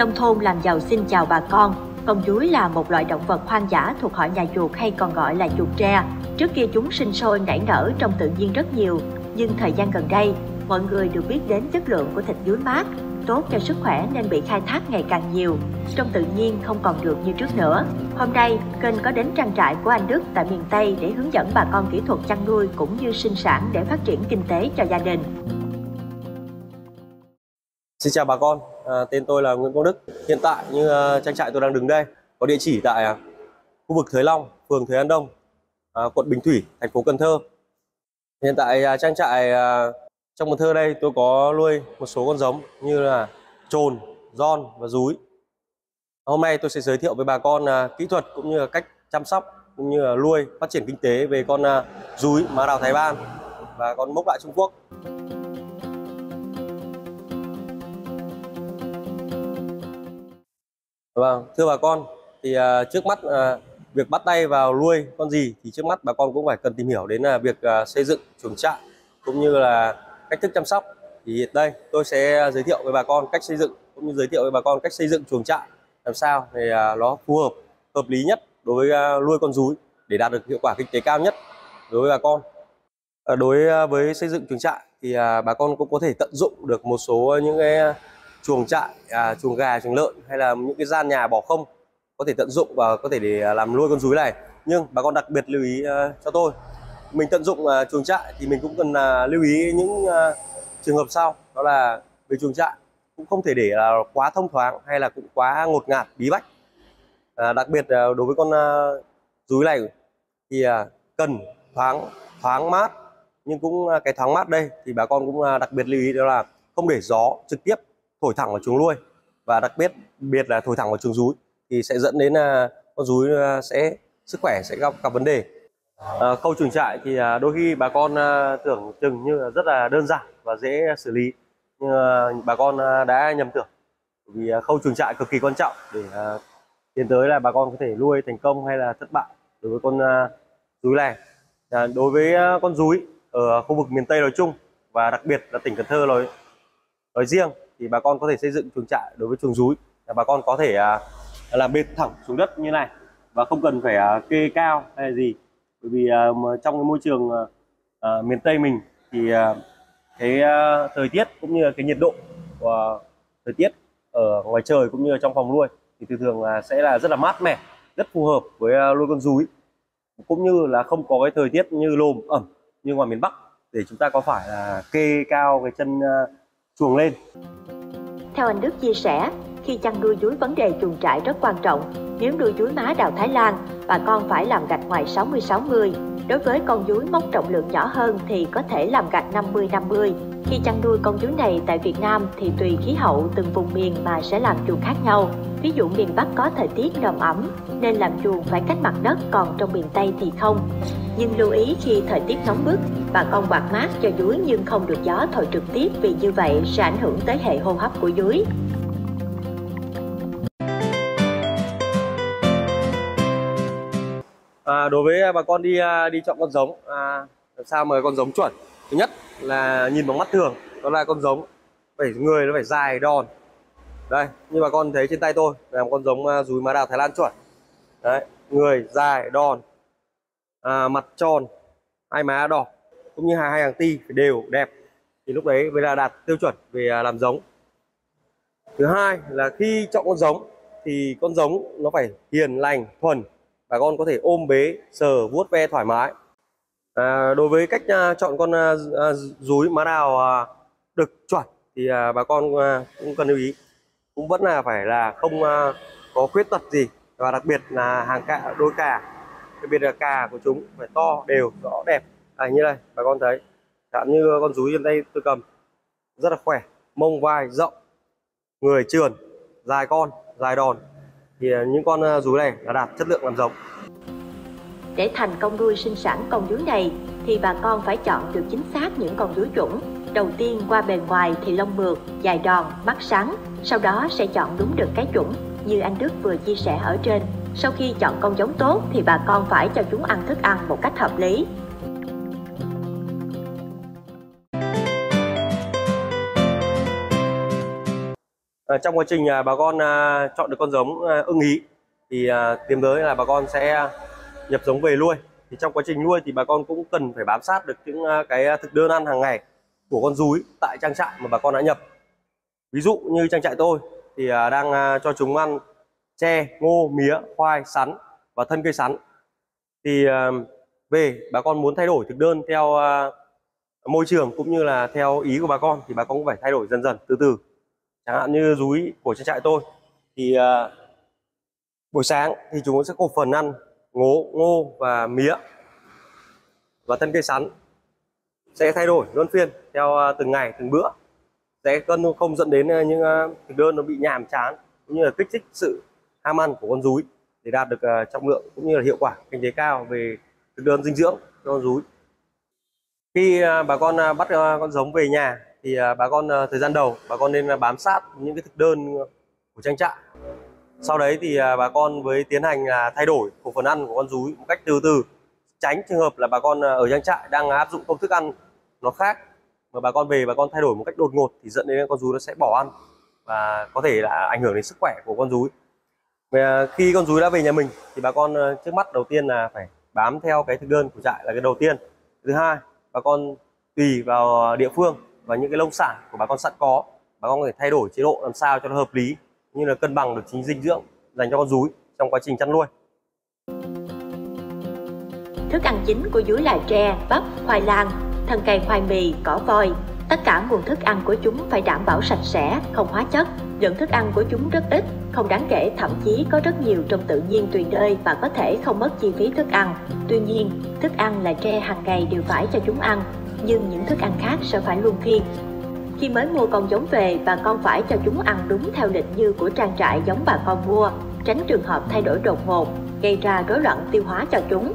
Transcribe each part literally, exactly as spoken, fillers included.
Nông thôn làm giàu xin chào bà con. Con dúi là một loại động vật hoang dã thuộc họ nhà chuột hay còn gọi là chuột tre. Trước kia chúng sinh sôi nảy nở trong tự nhiên rất nhiều, nhưng thời gian gần đây, mọi người được biết đến chất lượng của thịt dúi mát, tốt cho sức khỏe nên bị khai thác ngày càng nhiều. Trong tự nhiên không còn được như trước nữa. Hôm nay, kênh có đến trang trại của anh Đức tại miền Tây để hướng dẫn bà con kỹ thuật chăn nuôi cũng như sinh sản để phát triển kinh tế cho gia đình. Xin chào bà con, à, tên tôi là Nguyễn Quang Đức. Hiện tại như uh, trang trại tôi đang đứng đây có địa chỉ tại uh, khu vực Thới Long, phường Thới An Đông, uh, quận Bình Thủy, thành phố Cần Thơ. Hiện tại uh, trang trại uh, trong Cần Thơ đây tôi có nuôi một số con giống như là trồn, giòn và dúi. Hôm nay tôi sẽ giới thiệu với bà con uh, kỹ thuật cũng như là cách chăm sóc cũng như là nuôi phát triển kinh tế về con uh, dúi má đào Thái Ban và con mốc lại Trung Quốc. Vâng, thưa bà con, thì uh, trước mắt uh, việc bắt tay vào nuôi con gì thì trước mắt bà con cũng phải cần tìm hiểu đến uh, việc uh, xây dựng chuồng trại cũng như là cách thức chăm sóc. Thì đây tôi sẽ giới thiệu với bà con cách xây dựng cũng như giới thiệu với bà con cách xây dựng chuồng trại làm sao để uh, nó phù hợp, hợp lý nhất đối với uh, nuôi con dúi để đạt được hiệu quả kinh tế cao nhất đối với bà con. Uh, đối uh, với xây dựng chuồng trại thì uh, bà con cũng có thể tận dụng được một số những cái uh, chuồng trại, à, chuồng gà, chuồng lợn hay là những cái gian nhà bỏ không có thể tận dụng và có thể để làm nuôi con dúi này. Nhưng bà con đặc biệt lưu ý uh, cho tôi, mình tận dụng uh, chuồng trại thì mình cũng cần uh, lưu ý những uh, trường hợp sau, đó là về chuồng trại cũng không thể để là uh, quá thông thoáng hay là cũng quá ngột ngạt bí bách. Uh, đặc biệt uh, đối với con uh, dúi này thì uh, cần thoáng thoáng mát, nhưng cũng uh, cái thoáng mát đây thì bà con cũng uh, đặc biệt lưu ý, đó là không để gió trực tiếp thổi thẳng vào chuồng nuôi, và đặc biệt biệt là thổi thẳng vào chuồng dúi thì sẽ dẫn đến uh, con dúi uh, sẽ sức khỏe sẽ gặp gặp vấn đề. Uh, khâu chuồng trại thì uh, đôi khi bà con uh, tưởng chừng như là rất là đơn giản và dễ xử lý, nhưng uh, bà con uh, đã nhầm tưởng, vì uh, khâu chuồng trại cực kỳ quan trọng để uh, tiến tới là bà con có thể nuôi thành công hay là thất bại đối với con uh, dúi này. Uh, đối với uh, con dúi ở khu vực miền Tây nói chung và đặc biệt là tỉnh Cần Thơ nói nói riêng thì bà con có thể xây dựng chuồng trại đối với chuồng dúi là bà con có thể à, làm bệt thẳng xuống đất như này và không cần phải à, kê cao hay là gì, bởi vì à, trong cái môi trường à, miền Tây mình thì à, cái à, thời tiết cũng như là cái nhiệt độ của thời tiết ở ngoài trời cũng như là trong phòng nuôi thì thường thường là sẽ là rất là mát mẻ, rất phù hợp với à, nuôi con dúi, cũng như là không có cái thời tiết như lồm ẩm như ngoài miền Bắc để chúng ta có phải là kê cao cái chân à, chuồng lên. Theo anh Đức chia sẻ, khi chăn nuôi dúi vấn đề chuồng trại rất quan trọng. Nếu nuôi dúi má đào Thái Lan, bà con phải làm gạch ngoài sáu mươi sáu mươi. Đối với con dúi mốc trọng lượng nhỏ hơn thì có thể làm gạch năm mươi năm mươi. Khi chăn nuôi con dúi này tại Việt Nam thì tùy khí hậu từng vùng miền mà sẽ làm chuồng khác nhau. Ví dụ miền Bắc có thời tiết nồm ẩm nên làm chuồng phải cách mặt đất, còn trong miền Tây thì không. Nhưng lưu ý khi thời tiết nóng bức, bà con quạt mát cho dúi nhưng không được gió thổi trực tiếp, vì như vậy sẽ ảnh hưởng tới hệ hô hấp của dúi. À, đối với bà con đi đi chọn con giống, à, làm sao mà con giống chuẩn? Thứ nhất là nhìn bằng mắt thường, đó là con giống phải người nó phải dài đòn. Đây, như bà con thấy trên tay tôi là một con giống uh, dúi má đào Thái Lan chuẩn. Đấy, người dài đòn, à, mặt tròn, hai má đỏ, cũng như hai hai hàng ti phải đều đẹp, thì lúc đấy mới là đạt tiêu chuẩn về uh, làm giống. Thứ hai là khi chọn con giống thì con giống nó phải hiền lành, thuần, bà con có thể ôm bế, sờ, vuốt ve thoải mái. À, đối với cách uh, chọn con uh, dúi má đào uh, đực chuẩn thì uh, bà con uh, cũng cần lưu ý, cũng vẫn là phải là không uh, có khuyết tật gì, và đặc biệt là hàng cạ đôi cà, đặc biệt là cà của chúng phải to, đều, rõ, đẹp. À, như đây bà con thấy, chẳng như con dúi trên đây tôi cầm rất là khỏe, mông vai rộng, người trườn, dài con, dài đòn, thì những con dúi này là đạt chất lượng làm giống. Để thành công nuôi sinh sản con dúi này thì bà con phải chọn được chính xác những con dúi chuẩn. Đầu tiên qua bề ngoài thì lông mượt, dài đòn, mắt sáng, sau đó sẽ chọn đúng được cái chuẩn như anh Đức vừa chia sẻ ở trên. Sau khi chọn con giống tốt thì bà con phải cho chúng ăn thức ăn một cách hợp lý. À, trong quá trình à, bà con à, chọn được con giống à, ưng ý thì à, tiến tới là bà con sẽ nhập giống về nuôi. Thì trong quá trình nuôi thì bà con cũng cần phải bám sát được những à, cái thực đơn ăn hàng ngày của con rúi tại trang trại mà bà con đã nhập. Ví dụ như trang trại tôi thì à, đang à, cho chúng ăn tre, ngô, mía, khoai, sắn và thân cây sắn. Thì à, về bà con muốn thay đổi thực đơn theo à, môi trường cũng như là theo ý của bà con thì bà con cũng phải thay đổi dần dần từ từ. Chẳng hạn như rúi của trang trại tôi thì à, buổi sáng thì chúng sẽ có phần ăn ngô, ngô và mía và thân cây sắn, sẽ thay đổi luân phiên theo à, từng ngày từng bữa, sẽ cân không dẫn đến những à, thực đơn nó bị nhàm chán cũng như là kích thích sự ham ăn của con rúi để đạt được à, trọng lượng cũng như là hiệu quả kinh tế cao về thực đơn dinh dưỡng cho con rúi. Khi à, bà con à, bắt à, con giống về nhà thì à, bà con à, thời gian đầu bà con nên bám sát những cái thực đơn của trang trại. Sau đấy thì à, bà con với tiến hành là thay đổi khẩu phần ăn của con rúi một cách từ từ, tránh trường hợp là bà con ở trang trại đang áp dụng công thức ăn nó khác mà bà con về bà con thay đổi một cách đột ngột thì dẫn đến con rúi nó sẽ bỏ ăn và có thể là ảnh hưởng đến sức khỏe của con rúi. Và khi con rúi đã về nhà mình thì bà con trước mắt đầu tiên là phải bám theo cái thực đơn của trại là cái đầu tiên. Thứ hai, bà con tùy vào địa phương và những cái nông sản của bà con sẵn có, bà con có thể thay đổi chế độ làm sao cho nó hợp lý như là cân bằng được chính dinh dưỡng dành cho con rúi trong quá trình chăn nuôi. Thức ăn chính của rúi là tre, bắp, khoai lang, thân cây khoai mì, cỏ voi. Tất cả nguồn thức ăn của chúng phải đảm bảo sạch sẽ, không hóa chất. Lượng thức ăn của chúng rất ít, không đáng kể, thậm chí có rất nhiều trong tự nhiên tùy nơi và có thể không mất chi phí thức ăn. Tuy nhiên, thức ăn là tre hàng ngày đều phải cho chúng ăn, nhưng những thức ăn khác sẽ phải luân phiên. Khi mới mua con giống về, bà con phải cho chúng ăn đúng theo lịch như của trang trại giống bà con mua, tránh trường hợp thay đổi đột ngột, gây ra rối loạn tiêu hóa cho chúng.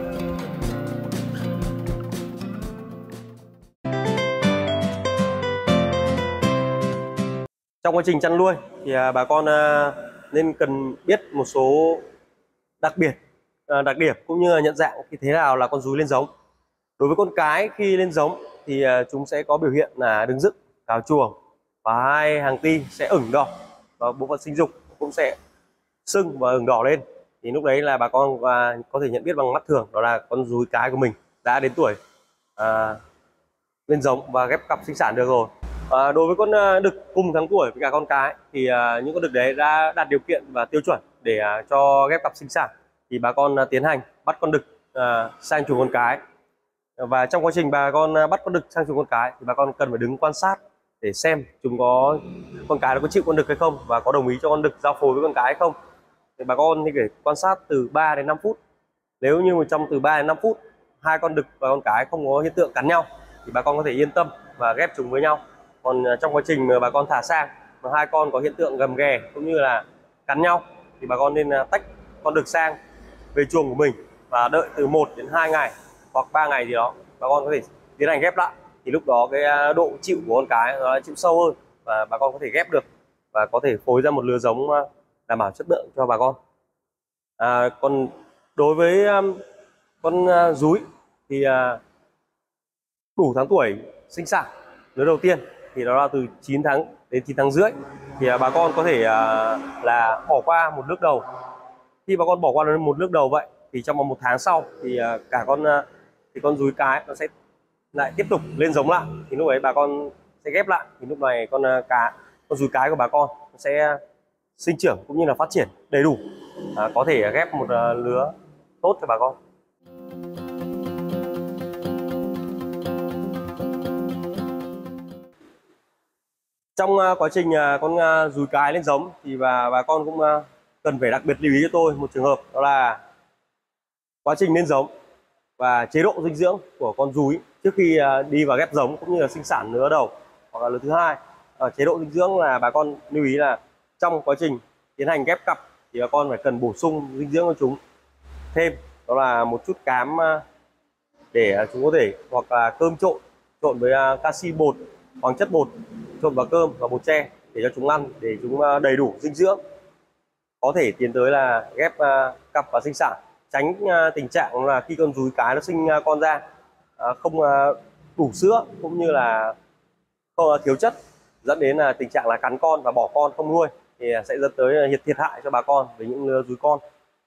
Trong quá trình chăn nuôi thì bà con nên cần biết một số đặc biệt, đặc điểm cũng như là nhận dạng khi thế nào là con rúi lên giống. Đối với con cái khi lên giống thì chúng sẽ có biểu hiện là đứng dựng, cào chuồng và hai hàng ti sẽ ửng đỏ và bộ phận sinh dục cũng sẽ sưng và ửng đỏ lên. Thì lúc đấy là bà con có thể nhận biết bằng mắt thường đó là con rúi cái của mình đã đến tuổi à, lên giống và ghép cặp sinh sản được rồi. À, đối với con đực cùng tháng tuổi với cả con cái thì à, những con đực đấy đã đạt điều kiện và tiêu chuẩn để à, cho ghép cặp sinh sản thì bà con à, tiến hành bắt con đực à, sang chuồng con cái. Và trong quá trình bà con bắt con đực sang chuồng con cái thì bà con cần phải đứng quan sát để xem chúng có con cái nó có chịu con đực hay không và có đồng ý cho con đực giao phối với con cái hay không. Thì bà con thì phải quan sát từ ba đến năm phút. Nếu như trong từ ba đến năm phút hai con đực và con cái không có hiện tượng cắn nhau thì bà con có thể yên tâm và ghép chúng với nhau. Còn trong quá trình mà bà con thả sang mà hai con có hiện tượng gầm ghè cũng như là cắn nhau thì bà con nên tách con đực sang về chuồng của mình và đợi từ một đến hai ngày hoặc ba ngày gì đó bà con có thể tiến hành ghép lại. Thì lúc đó cái độ chịu của con cái nó chịu sâu hơn và bà con có thể ghép được và có thể phối ra một lứa giống đảm bảo chất lượng cho bà con. À, còn đối với um, con uh, rúi thì uh, đủ tháng tuổi sinh sản lứa đầu tiên thì đó là từ chín tháng đến chín tháng rưỡi thì uh, bà con có thể uh, là bỏ qua một nước đầu. Khi bà con bỏ qua một nước đầu vậy thì trong một tháng sau thì uh, cả con uh, thì con rúi cái nó sẽ lại tiếp tục lên giống lại, thì lúc ấy bà con sẽ ghép lại thì lúc này con uh, cá con rúi cái của bà con sẽ sinh trưởng cũng như là phát triển đầy đủ, à, có thể ghép một uh, lứa tốt cho bà con. Trong uh, quá trình uh, con uh, rúi cái lên giống thì bà bà con cũng uh, cần phải đặc biệt lưu ý cho tôi một trường hợp, đó là quá trình lên giống và chế độ dinh dưỡng của con rúi trước khi uh, đi vào ghép giống cũng như là sinh sản lứa đầu hoặc là lứa thứ hai. Uh, chế độ dinh dưỡng là bà con lưu ý là trong quá trình tiến hành ghép cặp thì bà con phải cần bổ sung dinh dưỡng cho chúng thêm, đó là một chút cám để chúng có thể, hoặc là cơm trộn trộn với canxi bột, khoáng chất bột trộn vào cơm và bột tre để cho chúng ăn, để chúng đầy đủ dinh dưỡng, có thể tiến tới là ghép cặp và sinh sản, tránh tình trạng là khi con rúi cái nó sinh con ra không đủ sữa cũng như là thiếu chất dẫn đến là tình trạng là cắn con và bỏ con không nuôi, thì sẽ dẫn tới thiệt thiệt hại cho bà con với những lứa rúi con.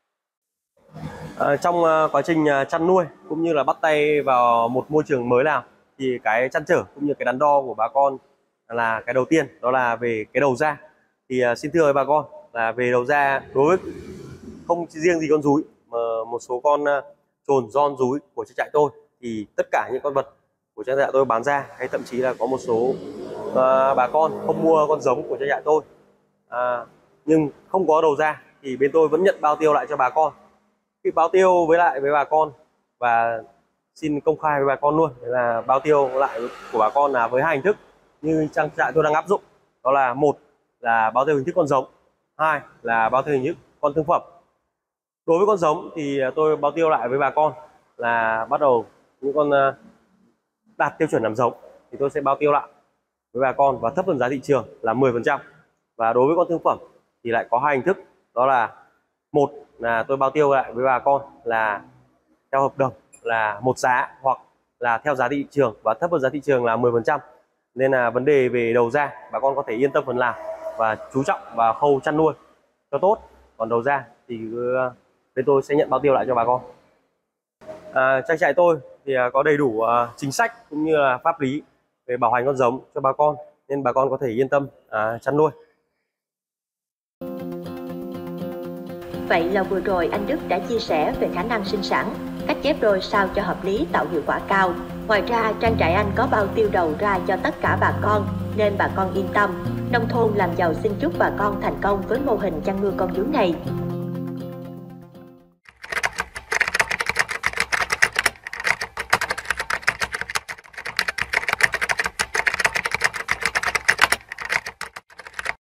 À, trong uh, quá trình uh, chăn nuôi cũng như là bắt tay vào một môi trường mới nào, thì cái trăn trở cũng như cái đắn đo của bà con là cái đầu tiên, đó là về cái đầu ra. Thì uh, xin thưa với bà con là về đầu ra, đối với không riêng gì con rúi mà một số con uh, trồn giòn rúi của trang trại tôi, thì tất cả những con vật của trang trại tôi bán ra, hay thậm chí là có một số uh, bà con không mua con giống của trang trại tôi uh, nhưng không có đầu ra, thì bên tôi vẫn nhận bao tiêu lại cho bà con. Khi báo tiêu với lại với bà con, và xin công khai với bà con luôn, là bao tiêu lại của bà con là với hai hình thức như trang trại tôi đang áp dụng, đó là một là bao tiêu hình thức con giống, hai là bao tiêu hình thức con thương phẩm. Đối với con giống thì tôi bao tiêu lại với bà con là bắt đầu những con đạt tiêu chuẩn làm giống thì tôi sẽ bao tiêu lại với bà con và thấp hơn giá thị trường là mười phần trăm. Và đối với con thương phẩm thì lại có hai hình thức, đó là một là tôi bao tiêu lại với bà con là theo hợp đồng là một giá, hoặc là theo giá thị trường và thấp hơn giá thị trường là mười phần trăm. Nên là vấn đề về đầu ra bà con có thể yên tâm phần làm và chú trọng vào khâu chăn nuôi cho tốt. Còn đầu ra thì bên tôi sẽ nhận bao tiêu lại cho bà con. À, trang trại tôi thì có đầy đủ uh, chính sách cũng như là pháp lý về bảo hành con giống cho bà con, nên bà con có thể yên tâm uh, chăn nuôi. Vậy là vừa rồi anh Đức đã chia sẻ về khả năng sinh sản, cách ghép đôi sao cho hợp lý tạo hiệu quả cao. Ngoài ra, trang trại anh có bao tiêu đầu ra cho tất cả bà con, nên bà con yên tâm. Nông thôn làm giàu xin chúc bà con thành công với mô hình chăn nuôi con rúi này.